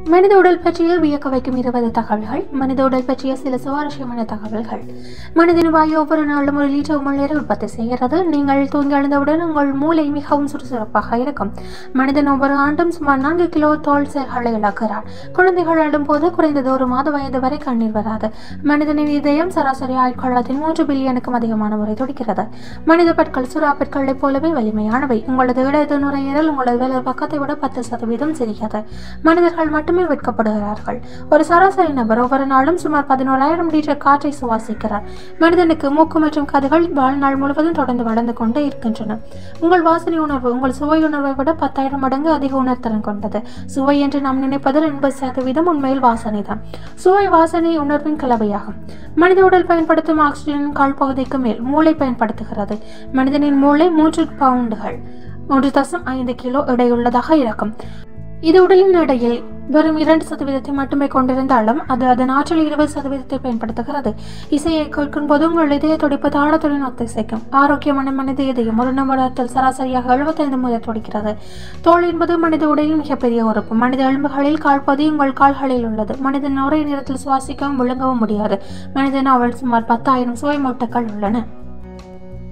மனித உடல் பற்றிய வியக்க வைக்கும் 20 தகவல்கள். மனித உடல் பற்றிய சில சுவாரஸ்யமான தகவல்கள். மனிதன் வாயு ஒவ்வொரு நாளும் 1 லிட்டர் உமிழ்நீரை உற்பத்தி செய்கிறது. நீங்கள் தூங்கி எழுந்தவுடன் உங்கள் மூளை மிகவும் சுறுசுறுப்பாக இருக்கும். மனிதன் ஒவ்வொரு ஆண்டும் சுமார் 4 கிலோ தோல் செல்களை இழக்கிறார். குழந்தைகள் அழும்போது குறைந்தது 1 மாத வயது வரை கண்ணீர் வராது. மனிதனின் இதயம் சராசரி ஆயுட்காலத்தில் 3 பில்லியனுக்கும் அதிகமான முறை துடிக்கிறது. மனித பற்கள் சுறா பற்களைப் போலவே வலிமையானவை. உங்களது இடது நுரையீரல் உங்களது வலது பக்கத்தை விட 10% சிறியது. மனிதர்கள் மட்டுமே விற்கப்படுகிறார்கள். ஒரு சராசரி நபர் ஒவ்வொரு நாளும் சுமார் 11,000 லிட்டர் காற்றை சுவாசிக்கிறார். மனிதனுக்கு மூக்கு மற்றும் காதுகள் வாழ்நாள் முழுவதும் தொடர்ந்து வளர்ந்து கொண்டே இருக்கின்றன. உங்கள் வாசனை உணர்வு உங்கள் சுவை உணர்வை விட 10,000 மடங்கு அதிக உணர்திறன் கொண்டது. சுவை என்று நாம் நினைப்பதில் 80% உண்மையில் வாசனை தான். சுவை வாசனை உணர்வின் கலவையாகும். மனித உடல் பயன்படுத்தும் ஆக்சிஜனின் கால் பகுதிக்கு மேல் மூளை பயன்படுத்துகிறது. மனிதனின் மூளை 3 பவுண்டுகள் 1.5 கிலோ எடையுள்ளதாக இருக்கும். இது உடலின் எடையில் வெறும் 2% மட்டுமே கொண்டிருந்தாலும் அது அதன் ஆற்றல் 20% பயன்படுத்துகிறது. இசையை கேட்கும் போது உங்கள் இதய துடிப்பு தாளத்துடன் ஒத்திசைக்கும். ஆரோக்கியமான மனித இதயம் ஒரு நிமிடத்தில் சராசரியாக 75 முறை துடிக்கிறது. தோல் என்பது மனித உடலின் மிகப்பெரிய உறுப்பு. மனித எலும்புகளில் கால்பகுதி உங்கள் கால்களில் உள்ளது. மனிதன் ஒரே நேரத்தில் சுவாசிக்கவும் விழுங்கவும் முடியாது. மனித நாவல் சுமார் 10,000 சுவை மூட்டைகள் உள்ளன.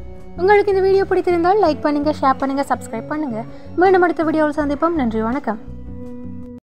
உங்களுக்கு இந்த வீடியோ பிடித்திருந்தால் லைக் பண்ணுங்க, ஷேர் பண்ணுங்க, சப்ஸ்கிரைப் பண்ணுங்க. மீண்டும் அடுத்த வீடியோவில் சந்திப்போம். நன்றி, வணக்கம்.